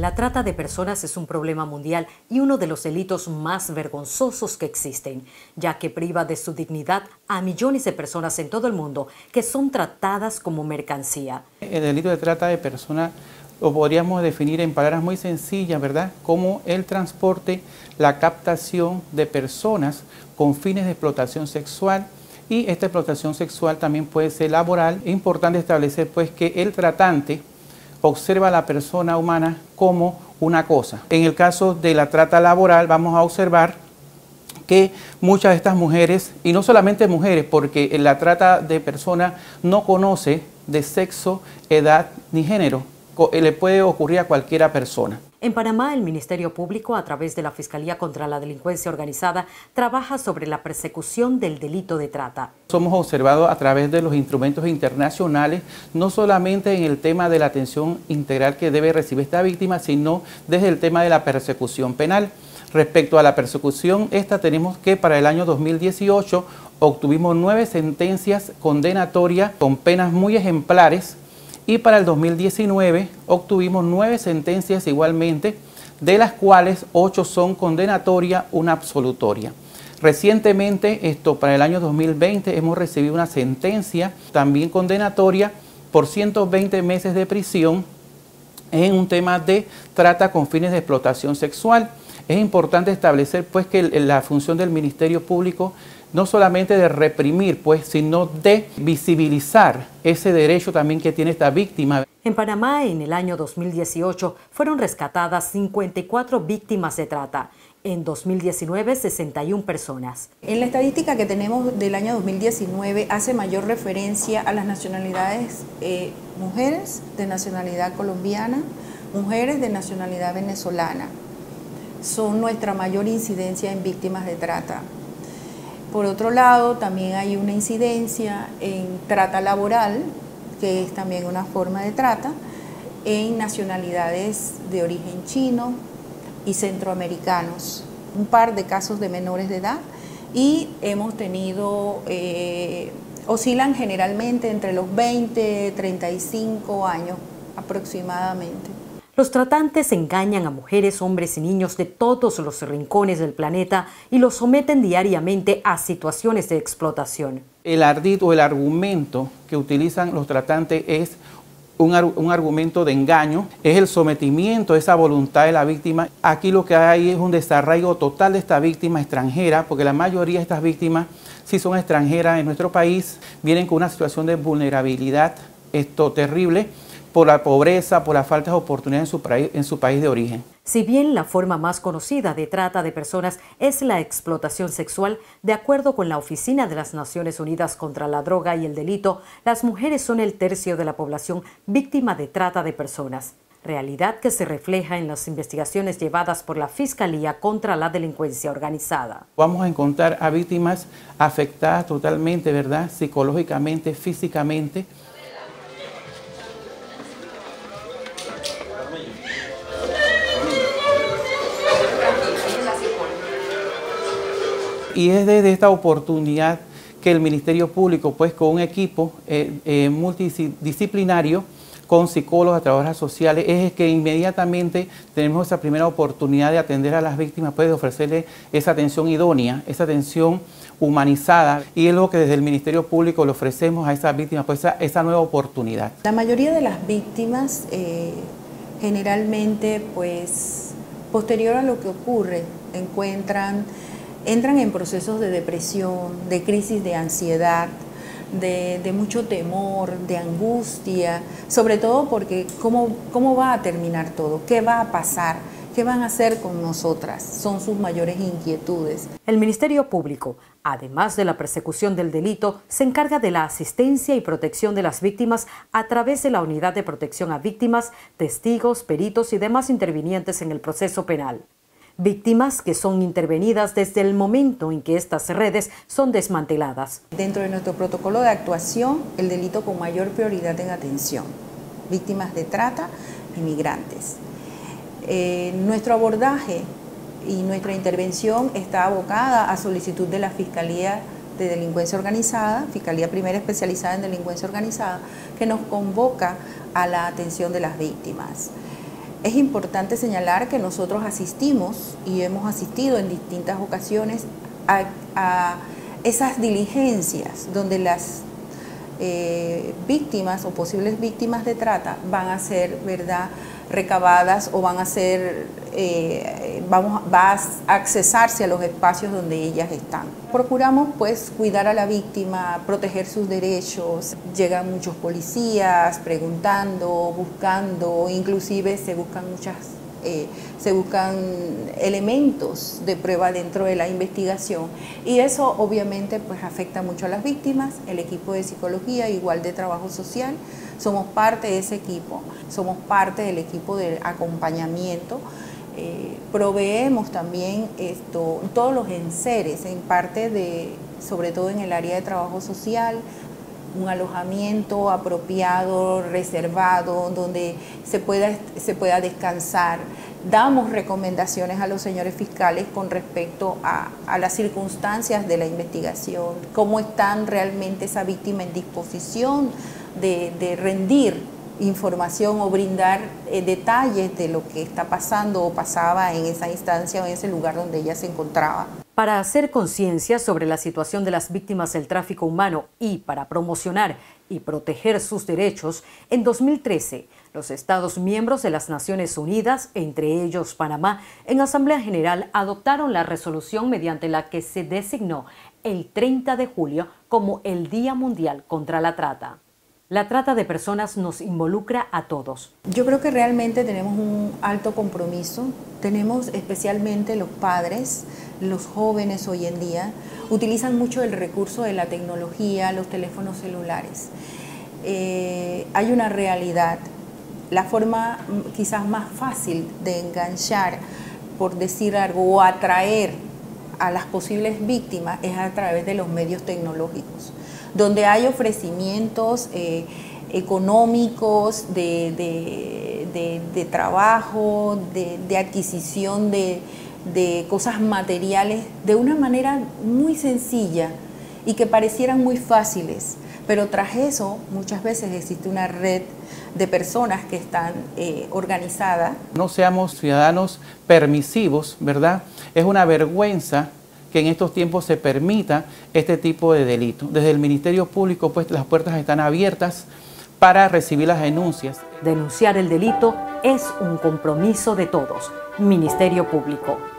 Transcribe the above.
La trata de personas es un problema mundial y uno de los delitos más vergonzosos que existen, ya que priva de su dignidad a millones de personas en todo el mundo que son tratadas como mercancía. El delito de trata de personas lo podríamos definir en palabras muy sencillas, ¿verdad? Como el transporte, la captación de personas con fines de explotación sexual, y esta explotación sexual también puede ser laboral. Es importante establecer pues que el tratante observa a la persona humana como una cosa. En el caso de la trata laboral vamos a observar que muchas de estas mujeres, y no solamente mujeres, porque la trata de personas no conoce de sexo, edad ni género, le puede ocurrir a cualquiera persona. En Panamá, el Ministerio Público, a través de la Fiscalía contra la Delincuencia Organizada, trabaja sobre la persecución del delito de trata. Somos observados a través de los instrumentos internacionales, no solamente en el tema de la atención integral que debe recibir esta víctima, sino desde el tema de la persecución penal. Respecto a la persecución, tenemos que para el año 2018 obtuvimos 9 sentencias condenatorias con penas muy ejemplares, y para el 2019 obtuvimos 9 sentencias igualmente, de las cuales 8 son condenatorias, una absolutoria. Recientemente, para el año 2020, hemos recibido una sentencia también condenatoria por 120 meses de prisión en un tema de trata con fines de explotación sexual. Es importante establecer pues que la función del Ministerio Público no solamente de reprimir, pues, sino de visibilizar ese derecho también que tiene esta víctima. En Panamá, en el año 2018, fueron rescatadas 54 víctimas de trata. En 2019, 61 personas. En la estadística que tenemos del año 2019 hace mayor referencia a las nacionalidades mujeres de nacionalidad colombiana, mujeres de nacionalidad venezolana. Son nuestra mayor incidencia en víctimas de trata. Por otro lado, también hay una incidencia en trata laboral, que es también una forma de trata, en nacionalidades de origen chino y centroamericanos. Un par de casos de menores de edad, y hemos tenido, oscilan generalmente entre los 20 y 35 años aproximadamente. Los tratantes engañan a mujeres, hombres y niños de todos los rincones del planeta y los someten diariamente a situaciones de explotación. El ardid o el argumento que utilizan los tratantes es un argumento de engaño, es el sometimiento a esa voluntad de la víctima. Aquí lo que hay es un desarraigo total de esta víctima extranjera, porque la mayoría de estas víctimas, si son extranjeras en nuestro país, vienen con una situación de vulnerabilidad terrible, por la pobreza, por la falta de oportunidades en su país de origen. Si bien la forma más conocida de trata de personas es la explotación sexual, de acuerdo con la Oficina de las Naciones Unidas contra la Droga y el Delito, las mujeres son el tercio de la población víctima de trata de personas. Realidad que se refleja en las investigaciones llevadas por la Fiscalía contra la Delincuencia Organizada. Vamos a encontrar a víctimas afectadas totalmente, ¿verdad? Psicológicamente, físicamente. Y es desde esta oportunidad que el Ministerio Público, pues con un equipo multidisciplinario, con psicólogos, trabajadoras sociales, es que inmediatamente tenemos esa primera oportunidad de atender a las víctimas, pues de ofrecerles esa atención idónea, esa atención humanizada, y es lo que desde el Ministerio Público le ofrecemos a esas víctimas, pues esa nueva oportunidad. La mayoría de las víctimas generalmente, pues, posterior a lo que ocurre, entran en procesos de depresión, de crisis de ansiedad, de mucho temor, de angustia, sobre todo porque ¿cómo va a terminar todo? ¿Qué va a pasar? ¿Qué van a hacer con nosotras? Son sus mayores inquietudes. El Ministerio Público, además de la persecución del delito, se encarga de la asistencia y protección de las víctimas a través de la Unidad de Protección a Víctimas, testigos, peritos y demás intervinientes en el proceso penal. Víctimas que son intervenidas desde el momento en que estas redes son desmanteladas. Dentro de nuestro protocolo de actuación, el delito con mayor prioridad en atención, víctimas de trata y migrantes. Nuestro abordaje y nuestra intervención está abocada a solicitud de la Fiscalía de Delincuencia Organizada, Fiscalía Primera Especializada en Delincuencia Organizada, que nos convoca a la atención de las víctimas. Es importante señalar que nosotros asistimos y hemos asistido en distintas ocasiones a esas diligencias donde las víctimas o posibles víctimas de trata van a ser, ¿verdad?, recabadas o van a ser, va a accesarse a los espacios donde ellas están. Procuramos pues cuidar a la víctima, proteger sus derechos. Llegan muchos policías preguntando, buscando, inclusive se buscan elementos de prueba dentro de la investigación, y eso obviamente pues afecta mucho a las víctimas. El equipo de psicología, igual de trabajo social, somos parte de ese equipo, somos parte del equipo de acompañamiento. Proveemos también todos los enseres, en parte sobre todo en el área de trabajo social, un alojamiento apropiado, reservado, donde se pueda descansar. Damos recomendaciones a los señores fiscales con respecto a las circunstancias de la investigación, cómo están realmente esa víctima en disposición de rendir información o brindar detalles de lo que está pasando o pasaba en esa instancia o en ese lugar donde ella se encontraba. Para hacer conciencia sobre la situación de las víctimas del tráfico humano y para promocionar y proteger sus derechos, en 2013, los Estados miembros de las Naciones Unidas, entre ellos Panamá, en Asamblea General adoptaron la resolución mediante la que se designó el 30 de julio como el Día Mundial contra la Trata. La trata de personas nos involucra a todos. Yo creo que realmente tenemos un alto compromiso. Tenemos especialmente los padres, los jóvenes hoy en día, utilizan mucho el recurso de la tecnología, los teléfonos celulares. Hay una realidad. La forma quizás más fácil de enganchar, por decir algo, o atraer a las posibles víctimas es a través de los medios tecnológicos, donde hay ofrecimientos económicos, de trabajo, de adquisición de cosas materiales, de una manera muy sencilla y que parecieran muy fáciles, pero tras eso muchas veces existe una red de personas que están organizadas. No seamos ciudadanos permisivos, ¿verdad? Es una vergüenza que en estos tiempos se permita este tipo de delito. Desde el Ministerio Público, pues las puertas están abiertas para recibir las denuncias. Denunciar el delito es un compromiso de todos. Ministerio Público.